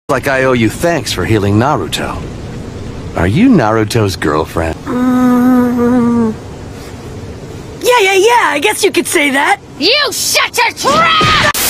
Like I owe you thanks for healing Naruto. Are you Naruto's girlfriend? Yeah, I guess you could say that. You shut your trap!